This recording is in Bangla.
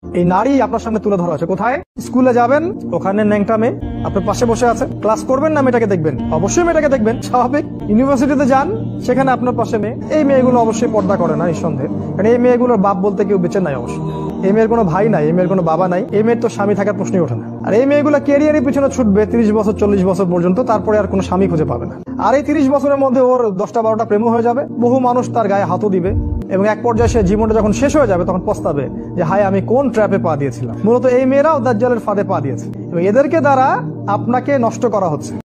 এই নারী আপনার সামনে তুলে ধরা আছে। কোথায়? স্কুলে যাবেন, ওখানে ন্যাংটা মেয়ে আপনার পাশে বসে আছে। ক্লাস করবেন না মেয়েটাকে দেখবেন? অবশ্যই মেয়েটাকে দেখবেন, স্বাভাবিক। ইউনিভার্সিটিতে যান, সেখানে আপনার পাশে মেয়ে। এই মেয়েগুলো অবশ্যই পর্দা করে না, নিঃসন্দেহে। কারণ এই মেয়েগুলোর বাপ বলতে কেউ বেঁচে নাই অবশ্য। এই মেয়ের কোনো ভাই নাই, এই মেয়ের কোনো বাবা নাই, এই মেয়ের তো স্বামী থাকার প্রশ্নই ওঠে না। আর এই মেয়েগুলো ক্যারিয়ারের পিছনে ছুটবে 30 বছর 40 বছর পর্যন্ত, তারপরে আর কোনো স্বামী খুঁজে পাবে না। আর এই 30 বছরের মধ্যে ওর 10টা 12টা প্রেমও হয়ে যাবে, বহু মানুষ তার গায়ে হাতও দিবে, এবং এক পর্যায়ে সে জীবনটা যখন শেষ হয়ে যাবে তখন পস্তাবে যে হায় আমি কোন ট্র্যাপে পা দিয়েছিলাম। মূলত এই মেয়েরাও দাজ্জালের ফাঁদে পা দিয়েছে, এবং এদেরকে দ্বারা আপনাকে নষ্ট করা হচ্ছে।